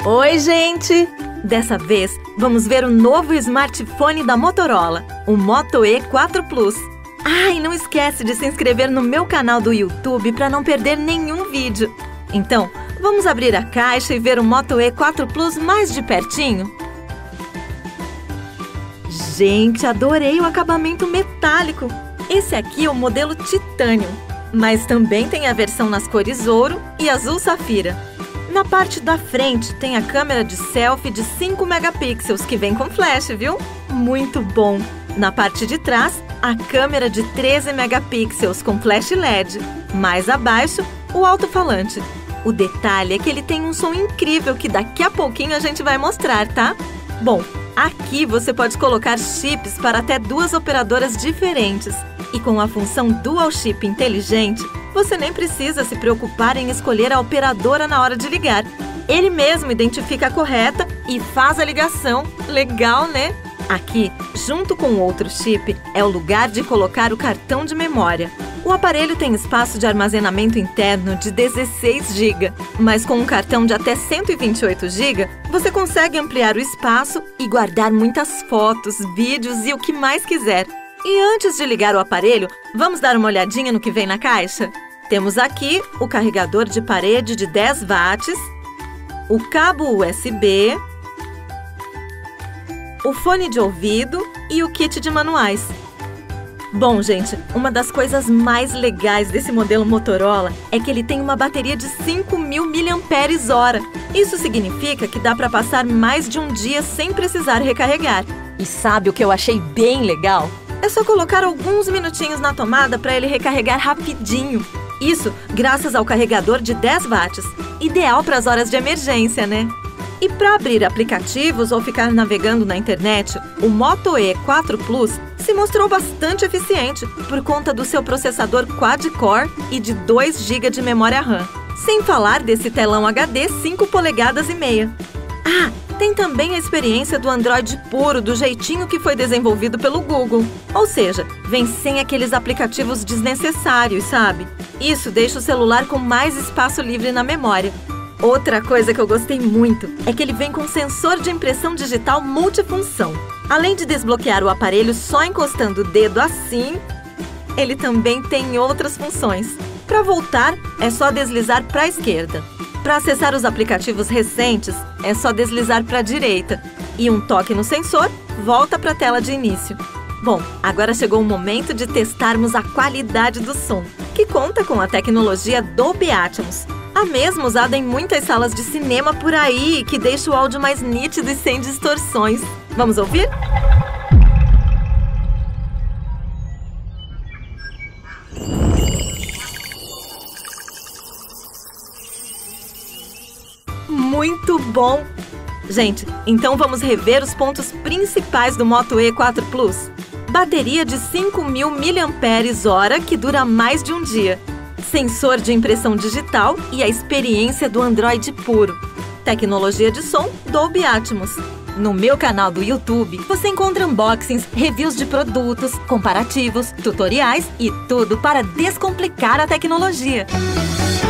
Oi, gente! Dessa vez, vamos ver o novo smartphone da Motorola, o Moto E4 Plus. Ah, e não esquece de se inscrever no meu canal do YouTube para não perder nenhum vídeo. Então, vamos abrir a caixa e ver o Moto E4 Plus mais de pertinho? Gente, adorei o acabamento metálico! Esse aqui é o modelo Titanium, mas também tem a versão nas cores ouro e azul safira. Na parte da frente tem a câmera de selfie de 5 megapixels que vem com flash, viu? Muito bom! Na parte de trás, a câmera de 13 megapixels com flash LED. Mais abaixo, o alto-falante. O detalhe é que ele tem um som incrível que daqui a pouquinho a gente vai mostrar, tá? Bom, aqui você pode colocar chips para até 2 operadoras diferentes. E com a função Dual Chip inteligente, você nem precisa se preocupar em escolher a operadora na hora de ligar. Ele mesmo identifica a correta e faz a ligação. Legal, né? Aqui, junto com o outro chip, é o lugar de colocar o cartão de memória. O aparelho tem espaço de armazenamento interno de 16 GB, mas com um cartão de até 128 GB, você consegue ampliar o espaço e guardar muitas fotos, vídeos e o que mais quiser. E antes de ligar o aparelho, vamos dar uma olhadinha no que vem na caixa? Temos aqui o carregador de parede de 10 watts, o cabo USB, o fone de ouvido e o kit de manuais. Bom, gente, uma das coisas mais legais desse modelo Motorola é que ele tem uma bateria de 5.000 mAh. Isso significa que dá para passar mais de um dia sem precisar recarregar. E sabe o que eu achei bem legal? É só colocar alguns minutinhos na tomada para ele recarregar rapidinho. Isso graças ao carregador de 10 watts, ideal para as horas de emergência, né? E para abrir aplicativos ou ficar navegando na internet, o Moto E4 Plus se mostrou bastante eficiente por conta do seu processador quad-core e de 2 GB de memória RAM. Sem falar desse telão HD 5 polegadas e meia. Ah, tem também a experiência do Android puro, do jeitinho que foi desenvolvido pelo Google. Ou seja, vem sem aqueles aplicativos desnecessários, sabe? Isso deixa o celular com mais espaço livre na memória. Outra coisa que eu gostei muito é que ele vem com sensor de impressão digital multifunção. Além de desbloquear o aparelho só encostando o dedo assim, ele também tem outras funções. Para voltar, é só deslizar para a esquerda. Para acessar os aplicativos recentes, é só deslizar para a direita. E um toque no sensor, volta para a tela de início. Bom, agora chegou o momento de testarmos a qualidade do som, que conta com a tecnologia Dolby Atmos. A mesma usada em muitas salas de cinema por aí, que deixa o áudio mais nítido e sem distorções. Vamos ouvir? Muito bom! Gente, então vamos rever os pontos principais do Moto E4 Plus. Bateria de 5.000 mAh que dura mais de um dia. Sensor de impressão digital e a experiência do Android puro. Tecnologia de som Dolby Atmos. No meu canal do YouTube, você encontra unboxings, reviews de produtos, comparativos, tutoriais e tudo para descomplicar a tecnologia.